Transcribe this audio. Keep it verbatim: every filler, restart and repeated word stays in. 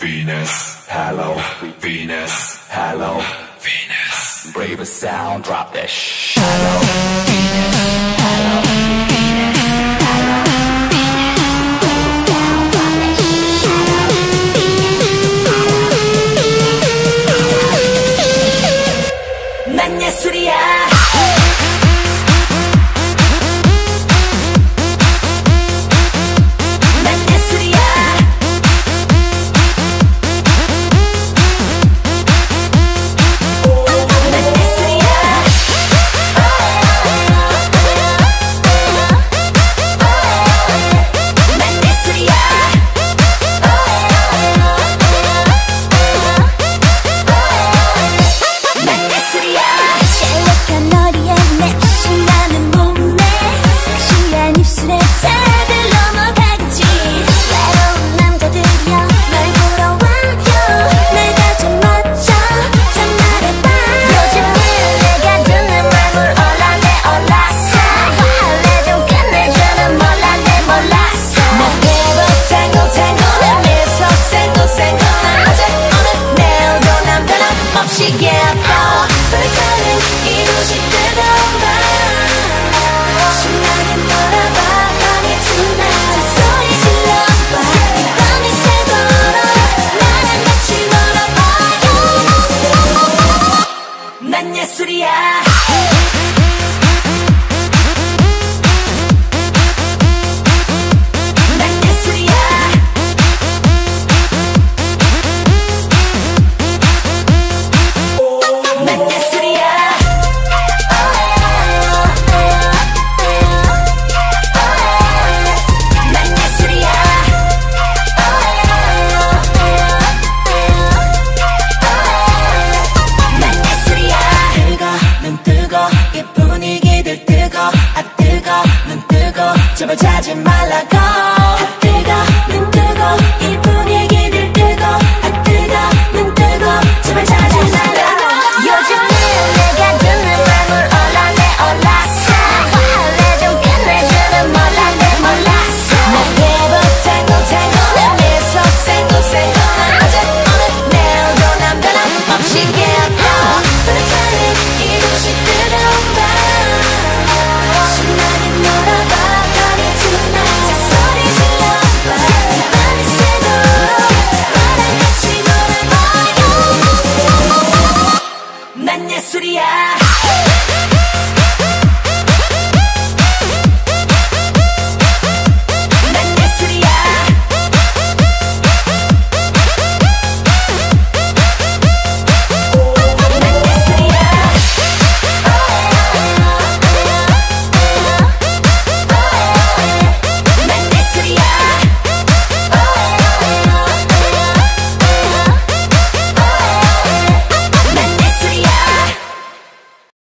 Venus, hello, Venus, hello, Venus. Brave a sound, drop that sh. Hello, Venus, hello, Venus, hello, Venus. Brave a sound, drop that sh. Hello, Venus, 난 예술이야. 난 예술이야. 이 분위기들 뜨거 아 뜨거 눈 뜨거 제발 자지 마